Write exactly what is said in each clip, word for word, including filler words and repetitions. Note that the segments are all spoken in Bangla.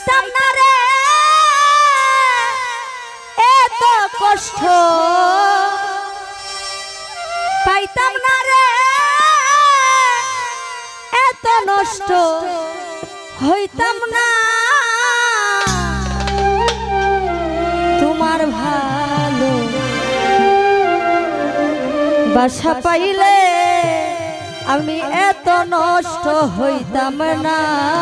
পাইতাম না রে এত কষ্ট পাইতাম না রে এত নষ্ট হইতাম না তোমার ভালো বাসা পাইলে আমি এত নষ্ট হইতাম না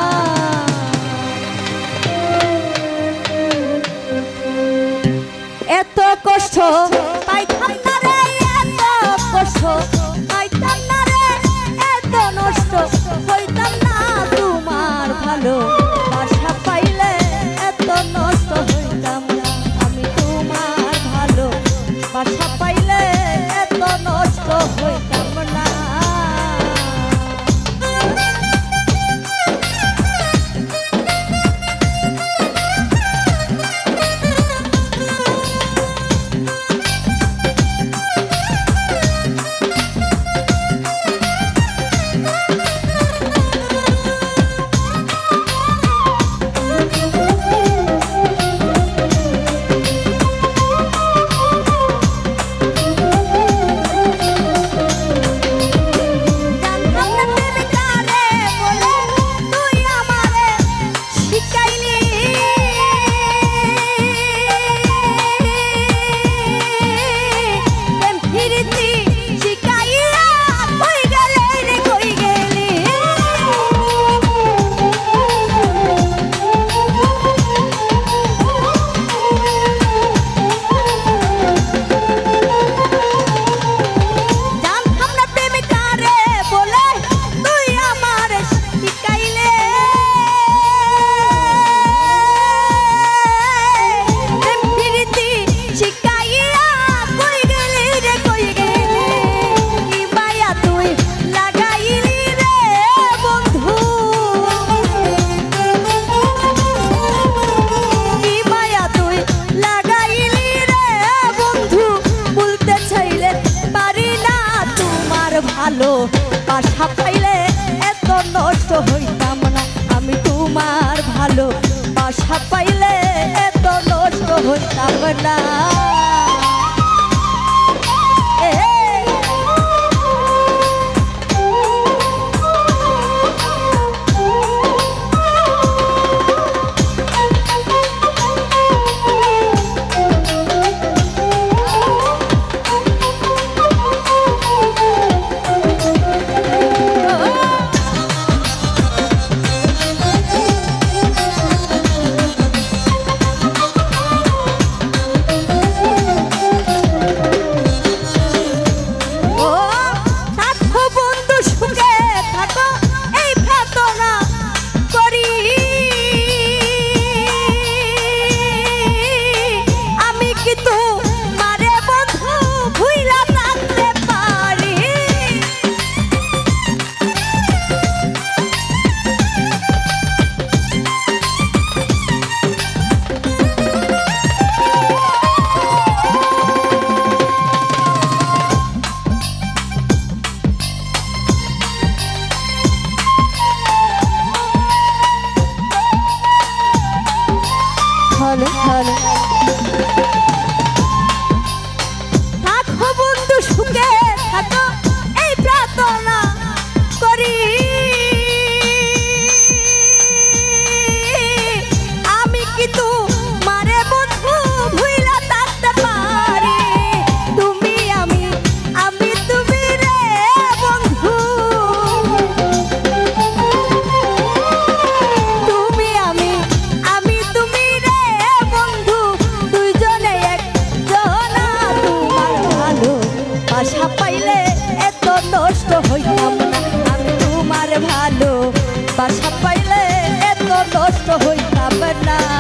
এত কষ্ট পাইতাম না রে এত কষ্ট পাইতাম না রে এত নষ্ট হইতাম না তোমার ভালো বাসা পাইলে এত নষ্ট হইতাম না আমি তোমার ভালো বাসা পাইলে এত নষ্ট হইতাম না ভালো বাসা পাইলে এত নষ্ট হইতাম না আমি তোমার ভালো বাসা পাইলে এত নষ্ট হইতাম না হলো হলো থাকো বন্ধু সুখে থাকো এই প্রার্থনা করি আমি কিন্তু মারে বন্ধু ভুইলা থাকতে পারি তুমি আমি আমি তুমি রে বন্ধু তুমি আমি আমি তুমি রে বন্ধু দুইজনে একজনা তোমার ভালো বাসা পাইলে এত নষ্ট হইতাম না আমি তোমার ভালো বাসা পাইলে এত নষ্ট হইতাম না